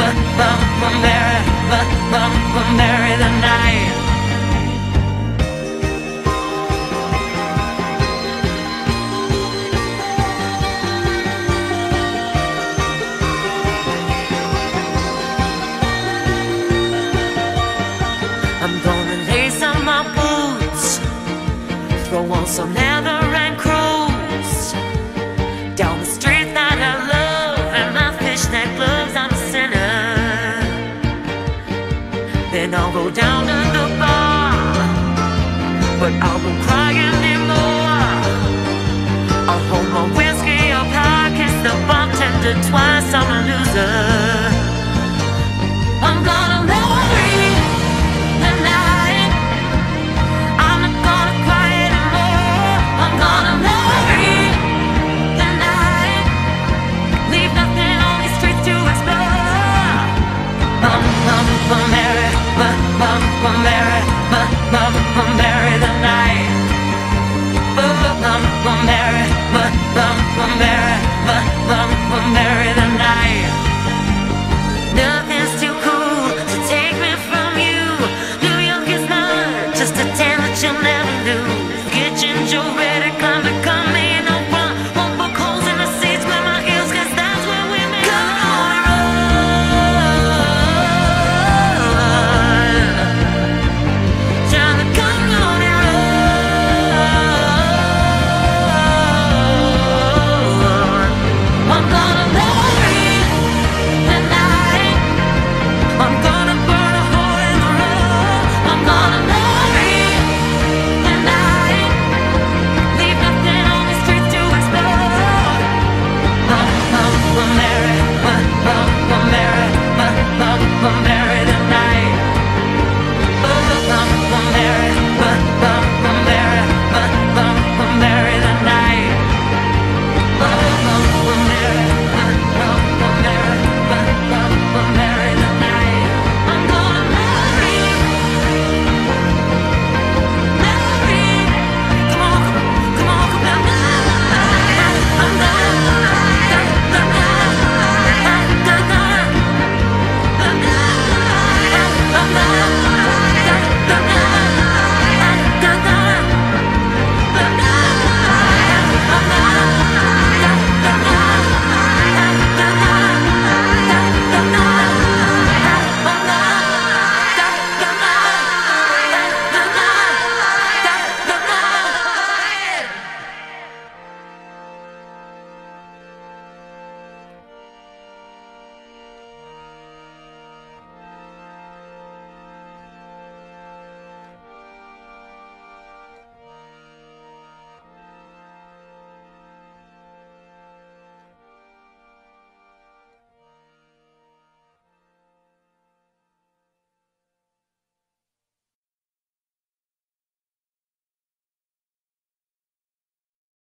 marry the night. I'm gonna lace up my boots, throw on some leather and cruise down the street that I love, and my fishnet gloves, I'm a sinner. Then I'll go down to the bar, but I won't cry anymore. I'll hold my whiskey up high, kiss the bartender twice, I'm a loser. I'm gonna marry the night. I'm not gonna cry anymore. I'm gonna marry the night. Leave nothing on these streets to explore. Marry the night. Marry